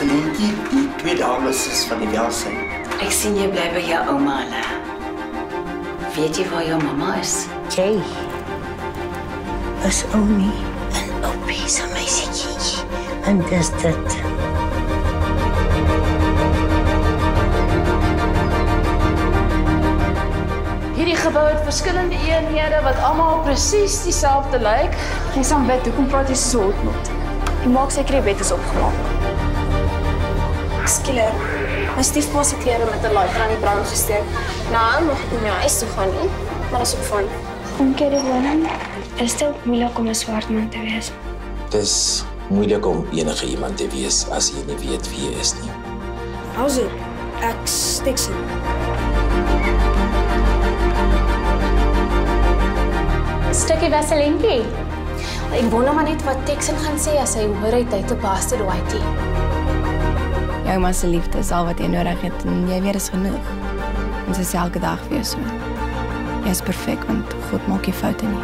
Lentjie, die twee dames is van die welsyn. Ek sien jy bly by jou ouma hulle. Weet jy waar jou mamma is? Jy is oomie en oupie se meisietjie. En dis dit. Hierdie gebou het verskillende eenhede wat almal presies dieselfde lyk. Jy's aan bed, hoekom praat jy so hotnot? Jy maak seker die bed is opgemaak. Skielik. My stiefpa se klere met 'n lighter aan die brand gesteek. Nou, mag ek nie na huis toe gaan nie, maar dis ook van. Kom keer die woning. Is dit ook moeilik om 'n swart man te wees? Het is moeilik om enige iemand te wees as jy nie weet wie jy is nie. How's it? Ek Stixon. Stukkie Vaseline. Ek wonder maar net wat Texan gaan sê as hy hoor hy het 'n bastard whitey. Jou ouma se liefde is al wat jy nodig het en jy weet is genoeg. En sy is elke dag vir jou so. Jy is perfek want God maak nie foute nie.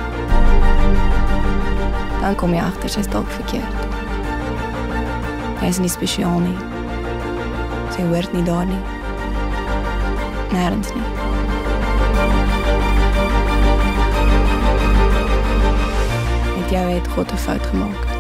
Dan kom jy agter sy's dalk verkeerd. Jy is nie spesiaal nie. Sy hoort nie daar nie. Nêrens nie. Met jou het God 'n fout gemaak.